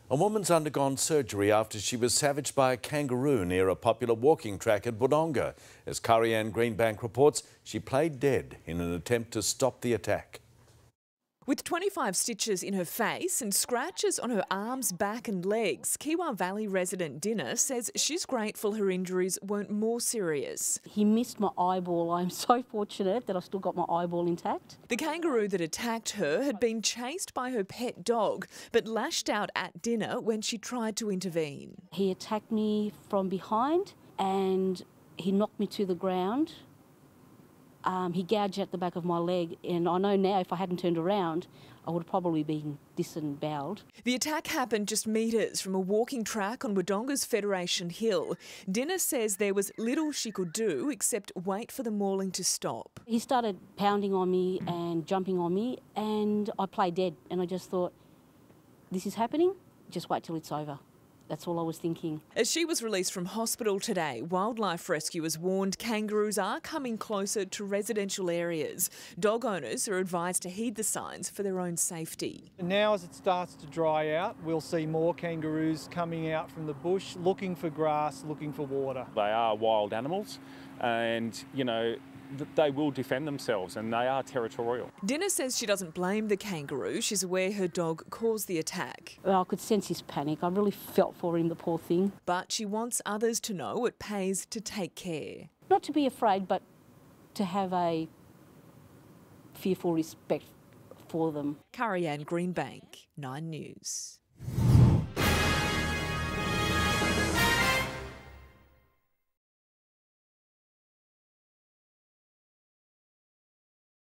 A woman's undergone surgery after she was savaged by a kangaroo near a popular walking track at Wodonga. As Karianne Greenbank reports, she played dead in an attempt to stop the attack. With 25 stitches in her face and scratches on her arms, back and legs, Kiwa Valley resident Dinah says she's grateful her injuries weren't more serious. He missed my eyeball. I'm so fortunate that I still got my eyeball intact. The kangaroo that attacked her had been chased by her pet dog, but lashed out at Dinah when she tried to intervene. He attacked me from behind and he knocked me to the ground. He gouged at the back of my leg, and I know now if I hadn't turned around, I would have probably been disemboweled. The attack happened just metres from a walking track on Wodonga's Federation Hill. Dinah says there was little she could do except wait for the mauling to stop. He started pounding on me and jumping on me, and I played dead, and I just thought, this is happening, just wait till it's over. That's all I was thinking. As she was released from hospital today, wildlife rescuers warned kangaroos are coming closer to residential areas. Dog owners are advised to heed the signs for their own safety. Now as it starts to dry out, we'll see more kangaroos coming out from the bush, looking for grass, looking for water. They are wild animals and, they will defend themselves and they are territorial. Dinah says she doesn't blame the kangaroo. She's aware her dog caused the attack. Well, I could sense his panic. I really felt for him, the poor thing. But she wants others to know it pays to take care. Not to be afraid, but to have a fearful respect for them. Karianne Greenbank, 9 News.